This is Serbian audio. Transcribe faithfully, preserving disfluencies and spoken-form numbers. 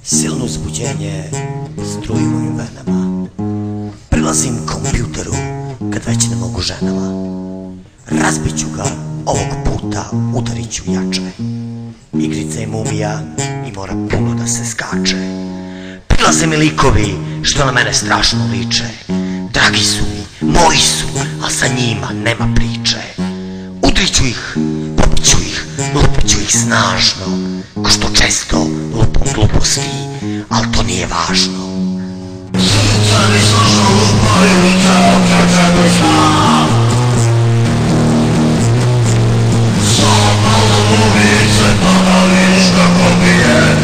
Silno uzbuđenje struji u mojim venama. Prilazim kompjuteru kad već ne mogu ženama. Razbiću ga ovog puta, udarit ću jače. Igrica je mumija i mora puno da se skače. Prilaze mi likovi što na mene strašno liče. Dragi su mi, moji su, a sa njima nema priče. Udriću ih, popiću ih, lupiću ih snažno, ko što često lupom gluposti, al to nije važno. Srce mi snažno lupaju, telo kreće mi zna. Samo malo ulice, pa da vidiš kako mi je.